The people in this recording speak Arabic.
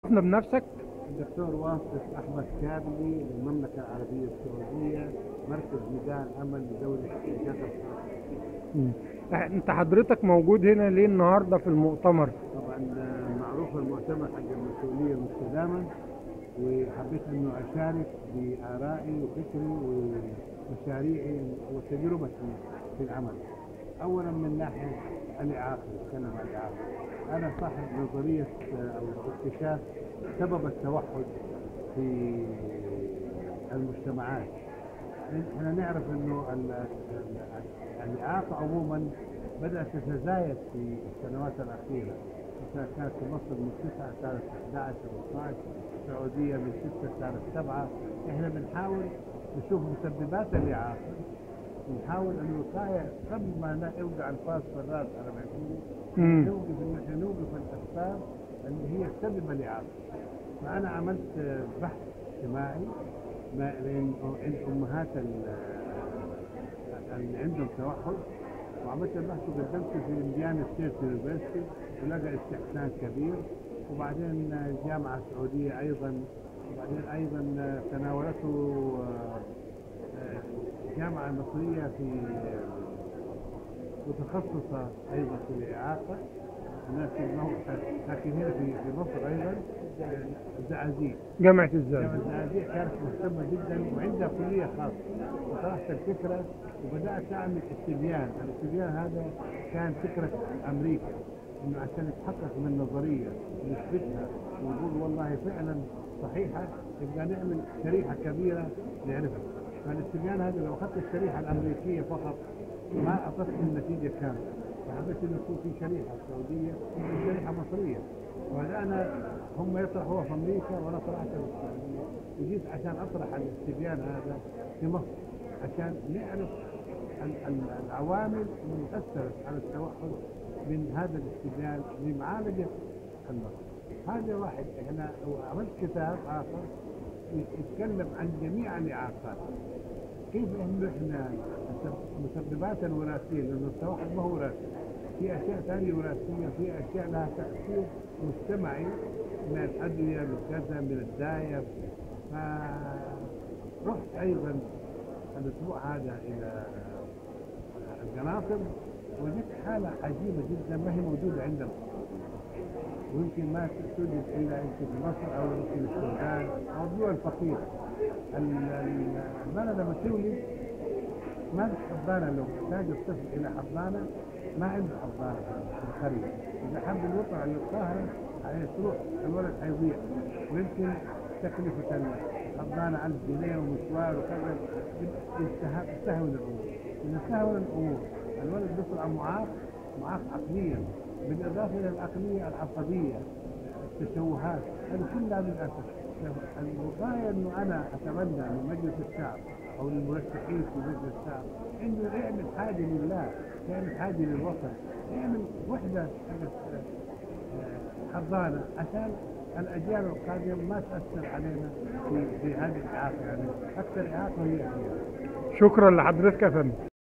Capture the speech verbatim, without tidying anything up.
عرفنا بنفسك. الدكتور واصف أحمد كابلي من المملكة العربية السعودية، مركز ميدان أمل لدولة الشيخ الخاص. مم. انت حضرتك موجود هنا ليه النهارده في المؤتمر؟ طبعا معروف المؤتمر حق المسؤولية المستدامة، وحبيت انه اشارك بآرائي وفكري ومشاريعي وتجربتي في العمل. اولا من ناحية الإعاقة، نتكلم عن الإعاقة. انا صاحب نظرية او اكتشاف سبب التوحد في المجتمعات. احنا نعرف انه الإعاقة عموما بدأت تتزايد في السنوات الأخيرة. مثلا كانت في مصر من تسعة صارت أحد عشر و اثناشر، السعودية من ستة صارت سبعة. احنا بنحاول نشوف مسببات الإعاقة، ونحاول أن الوقاية قبل ما يوقع الفاس في الراس على ما يقولوا، نوقف إن احنا نوقف الأسباب اللي هي تسبب الإعاقة. فأنا عملت بحث اجتماعي بين أمهات اللي عندهم توحد، وعملت البحث وقدمته في انديانا ستيت يونيفرستي ولقى استحسان كبير. وبعدين الجامعة السعودية أيضا، وبعدين أيضا تناولته الجامعة المصرية في متخصصة أيضا في الإعاقة، الناس لكن هنا في في مصر أيضا الزقازيق، جامعة الزقازيق. جامعة الزقازيق كانت مهتمة جدا وعندها كلية خاصة. وطرحت الفكرة وبدأت أعمل استبيان. الاستبيان هذا كان فكرة أمريكا، إنه عشان يتحقق من نظرية ونثبتها ونقول والله فعلا صحيحة، يبقى نعمل شريحة كبيرة نعرفها. فالاستبيان هذا لو أخذت الشريحة الأمريكية فقط ما أعطتني النتيجة كاملة، فحبيت إنه يكون في شريحة سعودية وشريحة مصرية. وبدأنا هم يطرحوها في أمريكا وأنا طرحتها في السعودية، وجيت عشان أطرح الاستبيان هذا في مصر عشان نعرف العوامل المؤثرة على التوحد من هذا الاستبيان لمعالجة المرض. هذا واحد. احنا عملت كتاب آخر يتكلم عن جميع الإعاقات، كيف انه احنا المسببات الوراثية، لأنه التوحد ما هو وراثي، في أشياء ثانية وراثية، في أشياء لها تأثير مجتمعي من الأدوية، من كذا، من الداية. فرحت أيضا الأسبوع هذا إلى القناطر، وجدت حالة عجيبة جدا ما هي موجودة عندنا، ويمكن ما توجد إلا يمكن في مصر أو يمكن في السودان أو الدول الفقيرة. المرأة لما تولد ما في حضانة، لو احتاج الطفل إلى حضانة ما عنده حضانة في القرية. إذا حب الوطن على القاهرة تروح الولد حيضيع، ويمكن تكلفة الحضانة ألف جنيه ومشوار وكذا، تستهون الأمور. إذا استهون الأمور الولد بيطلع معاق، معاق عقليا، بالإضافة إلى العقلية العصبية، التشوهات، هذه كلها للأسف. الوقاية إنه أنا أتمنى من مجلس الشعب أو للمرشحين في مجلس الشعب إنه يعمل حاجة لله، يعمل حاجة للوطن، يعمل وحدة حضانة عشان الأجيال القادمة ما تأثر علينا في, في هذه الإعاقة. يعني أكثر إعاقة هي. شكرا لحضرتك يا فندم.